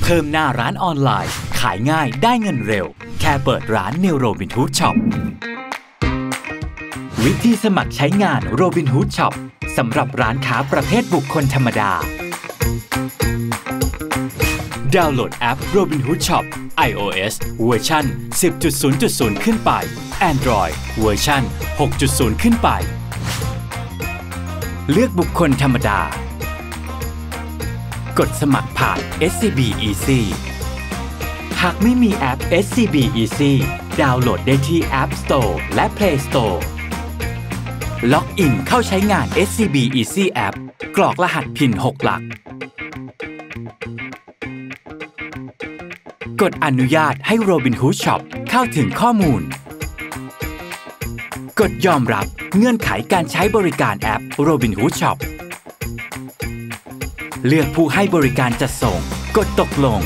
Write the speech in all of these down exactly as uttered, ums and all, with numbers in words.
พิ่มหน้าร้านออนไลน์ขายง่ายได้เงินเร็วแค่เปิดร้านใน Robinhood Shop วิธีสมัครใช้งาน Robinhood Shop สำหรับร้านค้าประเภทบุคคลธรรมดาดาวน์โหลดแอป Robinhood Shop iOS เวอร์ชัน สิบจุดศูนย์จุดศูนย์ ขึ้นไป Android เวอร์ชัน หกจุดศูนย์ ขึ้นไปเลือกบุคคลธรรมดากดสมัครผ่าน เอส ซี บี Easy หากไม่มีแอป เอส ซี บี Easy ดาวน์โหลดได้ที่ App Store และ Play Store ล็อกอินเข้าใช้งาน เอส ซี บี Easy App กรอกรหัส พี ไอ เอ็น หก หลักกดอนุญาตให้ Robinhood Shop เข้าถึงข้อมูลกดยอมรับเงื่อนไขการใช้บริการแอป Robinhood Shop เลือกผู้ให้บริการจัดส่งกดตกลง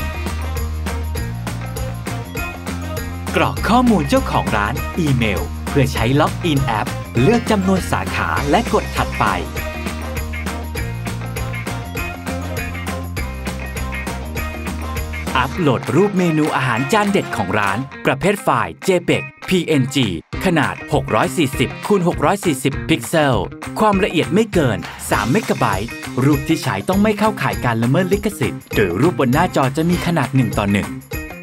กรอกข้อมูลเจ้าของร้านอีเมลเพื่อใช้ล็อกอินแอปเลือกจำนวนสาขาและกดถัดไปอัปโหลดรูปเมนูอาหารจานเด็ดของร้านประเภทไฟล์ เจ พี อี จี พี เอ็น จี ขนาด หกร้อยสี่สิบ คูณ หกร้อยสี่สิบ พิกเซลความละเอียดไม่เกิน สาม เมกะไบต์รูปที่ใช้ต้องไม่เข้าข่ายการละเมิดลิขสิทธิ์โดยรูปบนหน้าจอจะมีขนาด หนึ่ง ต่อ หนึ่ง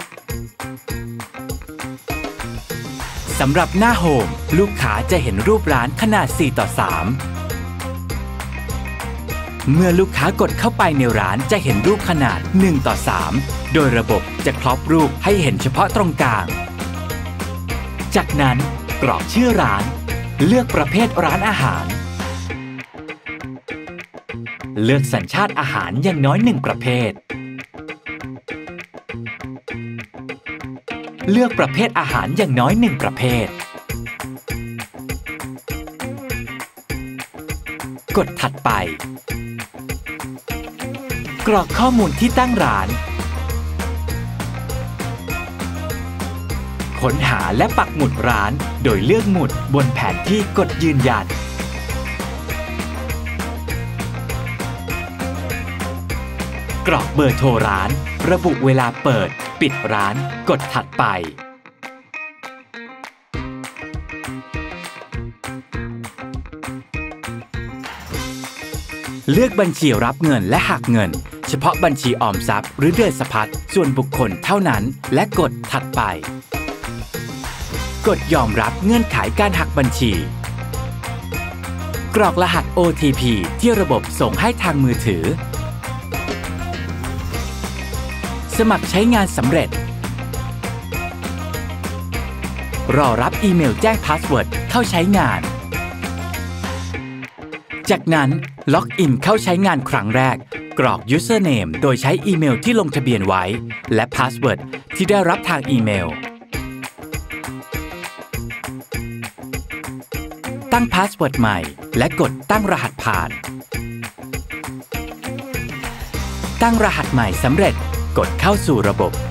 สำหรับหน้าโฮมลูกค้าจะเห็นรูปร้านขนาด สี่ ต่อ สาม เมื่อลูกค้ากดเข้าไปในร้านจะเห็นรูปขนาด หนึ่ง ต่อ สาม โดยระบบจะครอบรูปให้เห็นเฉพาะตรงกลางจากนั้นกรอกชื่อร้านเลือกประเภทร้านอาหารเลือกสัญชาติอาหารอย่างน้อยหนึ่งประเภทเลือกประเภทอาหารอย่างน้อยหนึ่งประเภทกดถัดไปกรอกข้อมูลที่ตั้งร้านค้นหาและปักหมุดร้านโดยเลือกหมุดบนแผนที่กดยืนยันกรอกเบอร์โทรร้านระบุเวลาเปิดปิดร้านกดถัดไปเลือกบัญชีรับเงินและหักเงินเฉพาะบัญชีออมทรัพย์หรือเดือนสะพัดส่วนบุคคลเท่านั้นและกดถัดไปกดยอมรับเงื่อนไขการหักบัญชีกรอกรหัส โอ ที พี ที่ระบบส่งให้ทางมือถือสมัครใช้งานสำเร็จรอรับอีเมลแจ้งพาสเวิร์ดเข้าใช้งานจากนั้นล็อกอินเข้าใช้งานครั้งแรกกรอก Username โดยใช้อีเมลที่ลงทะเบียนไว้และพาสเวิร์ดที่ได้รับทางอีเมลตั้งพาสเวิร์ดใหม่และกดตั้งรหัสผ่านตั้งรหัสใหม่สำเร็จกดเข้าสู่ระบบ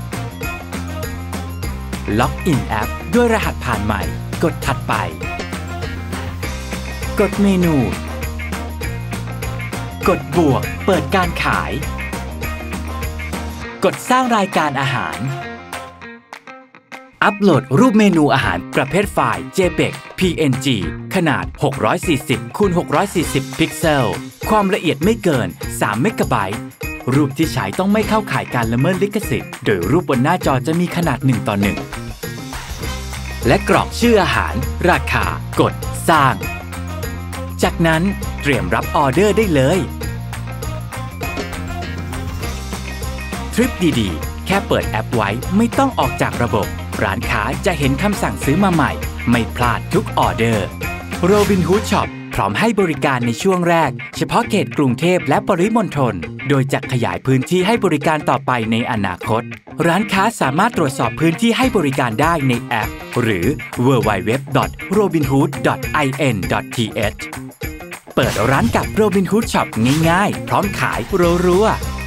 ล็อกอินแอปด้วยรหัสผ่านใหม่กดถัดไปกดเมนูกดบวกเปิดการขายกดสร้างรายการอาหารอัปโหลดรูปเมนูอาหารประเภทไฟล์ เจ พี อี จี พี เอ็น จี ขนาด หกร้อยสี่สิบ คูณ หกร้อยสี่สิบ พิกเซลความละเอียดไม่เกิน สาม เมกะไบต์รูปที่ใช้ต้องไม่เข้าข่ายการละเมิดลิขสิทธิ์โดยรูปบนหน้าจอจะมีขนาด หนึ่ง ต่อ หนึ่ง และกรอกชื่ออาหารราคากดสร้างจากนั้นเตรียมรับออเดอร์ได้เลยทริปดีๆแค่เปิดแอปไว้ไม่ต้องออกจากระบบร้านค้าจะเห็นคำสั่งซื้อมาใหม่ไม่พลาดทุกออเดอร์ Robinhood Shop พร้อมให้บริการในช่วงแรกเฉพาะเขตกรุงเทพและปริมณฑลโดยจะขยายพื้นที่ให้บริการต่อไปในอนาคตร้านค้าสามารถตรวจสอบพื้นที่ให้บริการได้ในแอปหรือ ดับเบิลยู ดับเบิลยู ดับเบิลยู ดอท โรบินฮูด ดอท ไอ เอ็น ดอท ที เอช เปิดร้านกับ Robinhood Shop ง่ายๆพร้อมขายรัวๆ